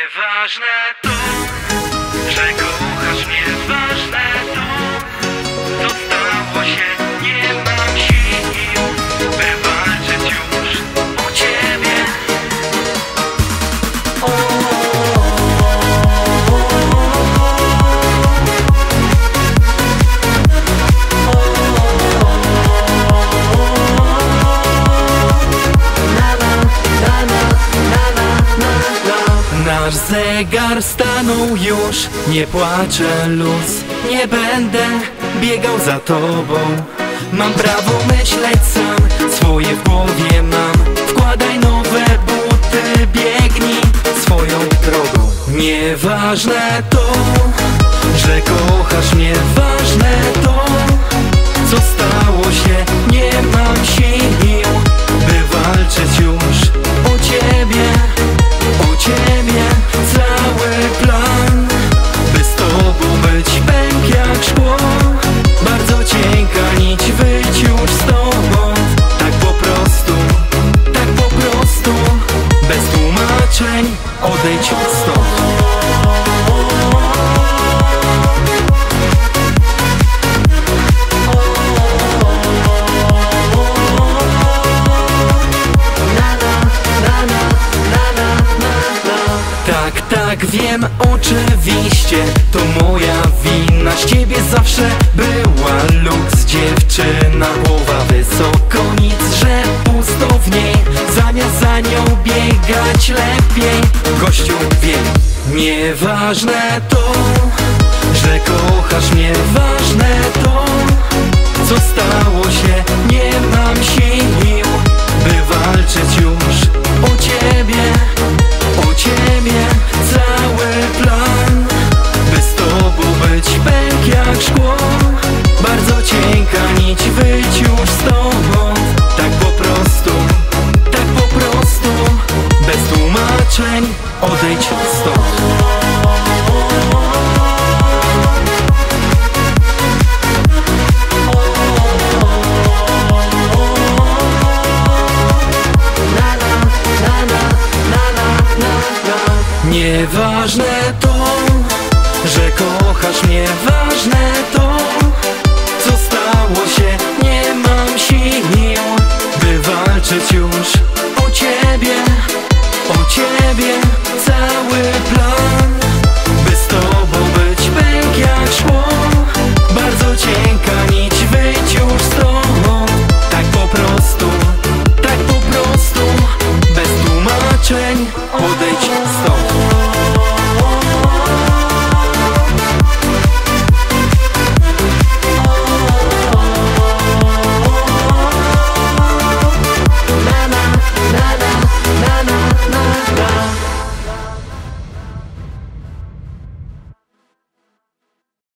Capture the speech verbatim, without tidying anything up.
Nieważne to, że kochasz mnie, ważne to, co stało się. Nie mam sił, by walczyć już o ciebie. O, nasz zegar stanął już, nie płaczę luz, nie będę biegał za tobą. Mam prawo myśleć sam, swoje w głowie mam. Wkładaj nowe buty, biegnij swoją drogą. Nieważne to, że kochasz mnie, ważne to, co stało się. Nie mam sił, by walczyć już o ciebie. O ciebie cały plan, by z tobą być pęk jak szkło. Bardzo cienka nić, wyjdź już stąd. Tak po prostu, tak po prostu, bez tłumaczeń odejdź stąd. Tak, tak, wiem, oczywiście, to moja wina. Z ciebie zawsze była luks, dziewczyna, głowa wysoko, nic, że pusto w niej. Zamiast za nią biegać lepiej, gościu wie. Nieważne to, że kochasz mnie, ważne to, co stało się. Nie mam sił, by walczyć już o ciebie. O ciebie cały plan, by z tobą być pęk jak szkło. Bardzo cienka nić, wyjdź już stąd. Tak po prostu, tak po prostu, bez tłumaczeń odejdź stąd. Nieważne to, że kochasz mnie, ważne to, co stało się. Nie mam sił, by walczyć już o ciebie. O ciebie cały